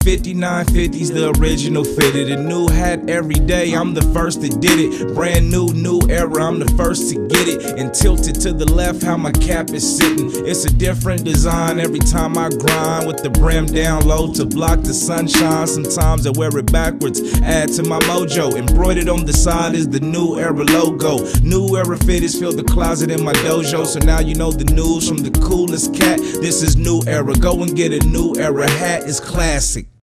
5950's the original fitted. A new hat every day, I'm the first that did it. Brand new era, I'm the first to get it. And tilted to the left, how my cap is sitting. It's a different design every time I grind, with the brim down low to block the sunshine. Sometimes I wear it backwards, add to my mojo. Embroidered on the side is the new era logo. New era fitteds fill the closet in my dojo. So now you know the news from the coolest cat. This is new era. Go and get a new era hat. It's classic.